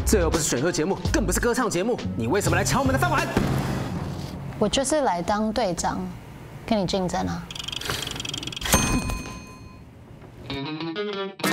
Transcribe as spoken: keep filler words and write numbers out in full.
这又不是选秀节目，更不是歌唱节目，你为什么来抢我们的饭碗？ 我就是来当队长，跟你竞争啊。